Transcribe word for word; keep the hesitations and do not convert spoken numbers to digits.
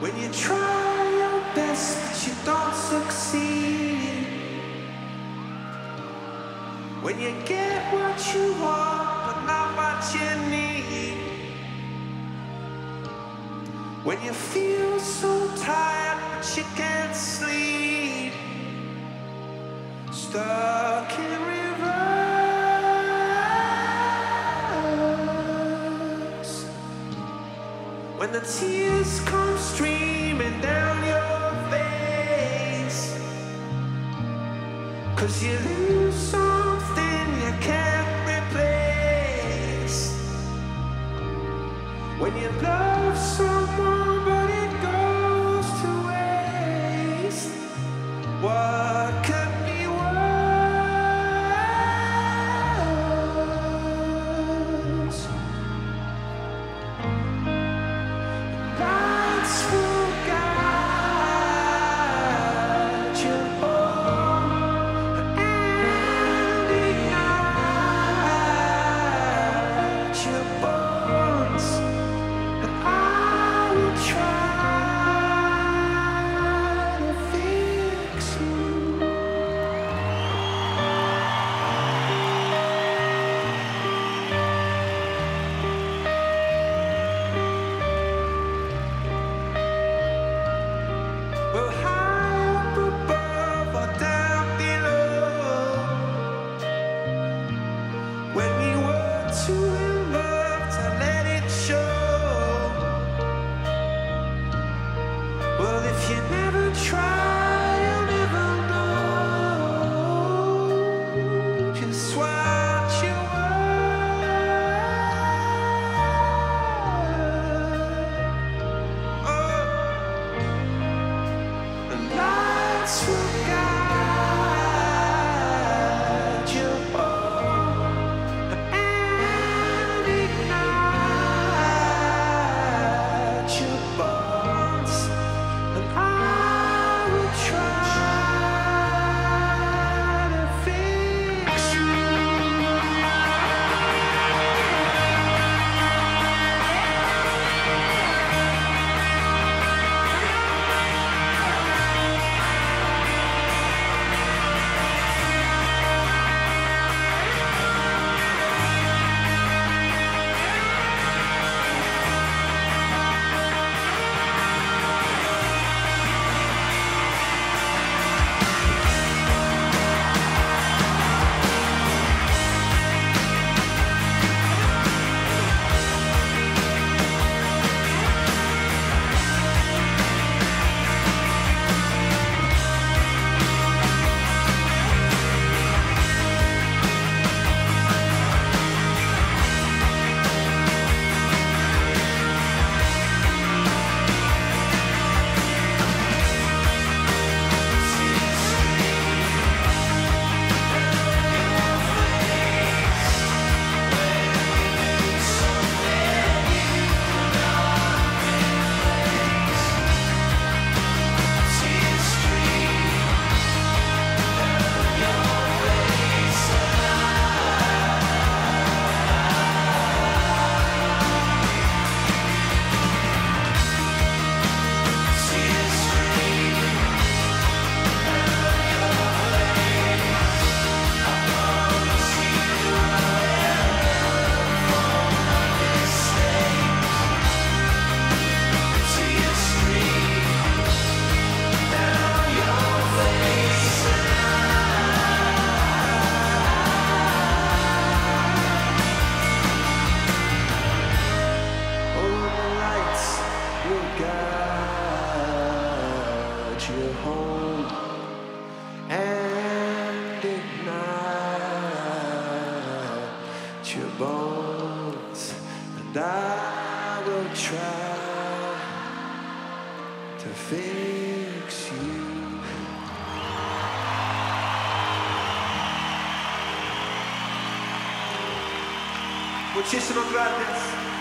When you try your best but you don't succeed. When you get what you want but not what you need. When you feel so tired but you can't sleep. Stuck in reverse. When the tears come streaming down your face. 'Cause you lose something you can't replace. When you love someone but it goes to waste. What could be worse? Lights will guide you home and ignite your bones. And I will try to fix you. Well, high up above or down below. When you were too in love to let it show. Well, if you never try, you'll never know just what you were. Oh. The lights will guide you home and ignite your bones. And I will try to fix you. Guide you home and ignite your bones. And I will try to fix you. Muchísimas gracias.